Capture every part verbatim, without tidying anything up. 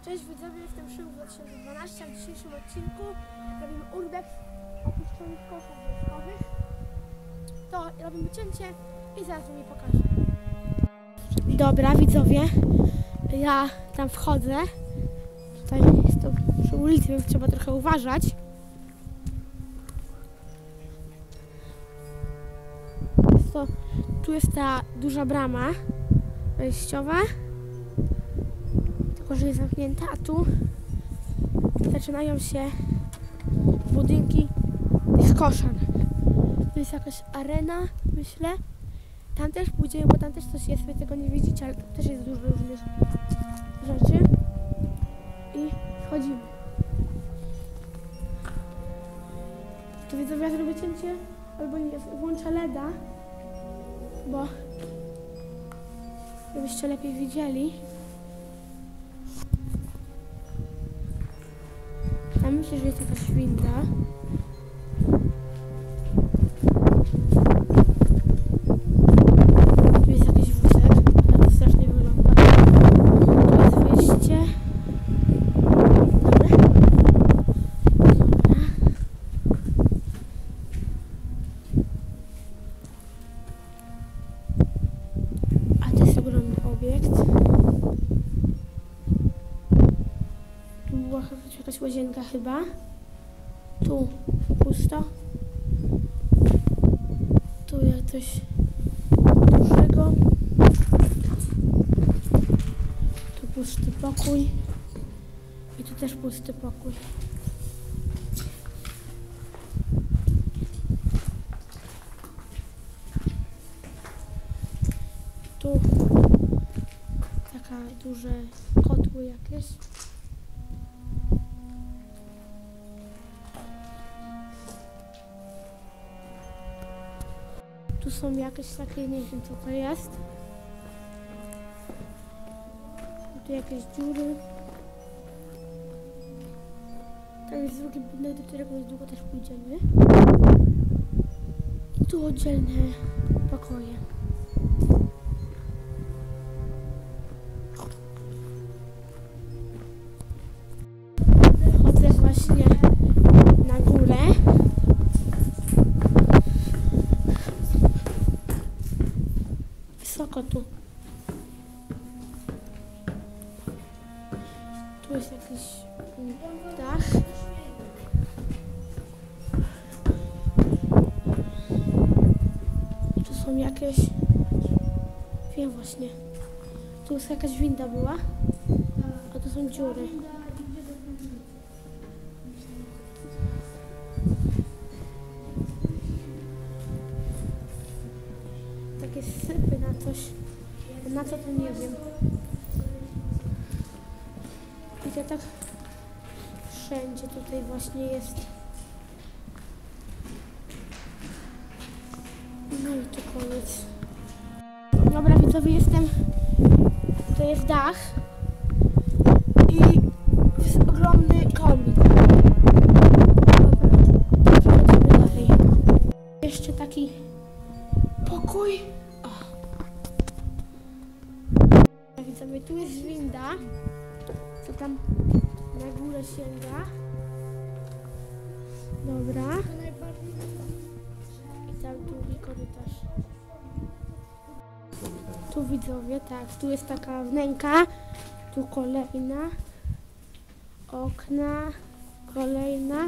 Cześć widzowie, jestem Szymon dwa tysiące dwanaście, a w dzisiejszym odcinku robimy urbex opuszczonych koszach wojskowych. To robimy cięcie i zaraz mi pokażę. Dobra widzowie, ja tam wchodzę. Tutaj jest to przy ulicy, więc trzeba trochę uważać. Jest to, tu jest ta duża brama wejściowa. Tylko że jest zamknięta, a tu zaczynają się budynki tych koszar. To jest jakaś arena, myślę. Tam też pójdziemy, bo tam też coś jest, wy tego nie widzicie, ale tam też jest dużo różnych rzeczy. I wchodzimy. Tu widzowie, ja zrobię cięcie, albo nie, włączę leda, bo żebyście lepiej widzieli. Ja myślę, że jest jakaś winda. Tu jest jakiś wózek, ale to strasznie wygląda. Tu jest wyjście. Dobra. Dobra. A to jest ogromny obiekt. Tu była jakaś łazienka chyba. Tu pusto. Tu jak coś dużego. Tu pusty pokój. I tu też pusty pokój. Tu taka duże kotły jakieś. Tu są jakieś takie, nie wiem co to jest. Tu jakieś dziury. Tam jest drugi budynek, do którego niedługo też pójdziemy. I tu oddzielne pokoje. Chodzę właśnie na górę. Wysoko tu. Tu jest jakiś dach. Tu są jakieś... Wiem właśnie. Tu jest jakaś winda była. A tu są dziury. Takie sypy na coś. Na co to nie wiem. I to tak wszędzie tutaj właśnie jest. No i to koniec. Dobra widzowie, jestem. To jest dach. I jest ogromny komik. Dobra, przechodzimy dalej. Jeszcze taki pokój. O. Widzowie, tu jest winda, co tam na górę sięga. Dobra. I tam długi korytarz. Tu widzowie, tak, tu jest taka wnęka, tu kolejna, okna, kolejna.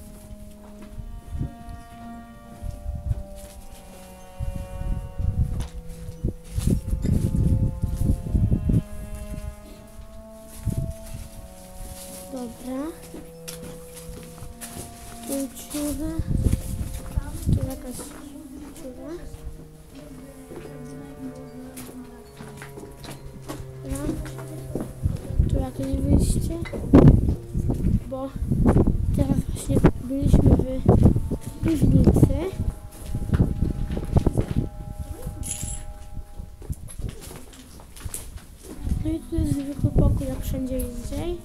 Dobra. Tu dziura. Tu jakaś dziura. Tu jakieś wyjście. Bo teraz właśnie byliśmy w piwnicy. No i tu jest zwykły pokój jak wszędzie indziej.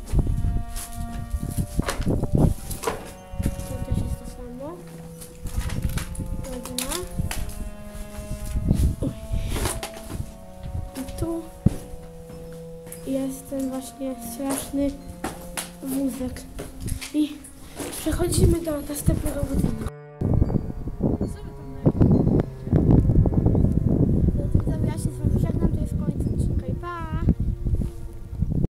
I tu jest ten właśnie jest straszny wózek. I przechodzimy do następnego budynku.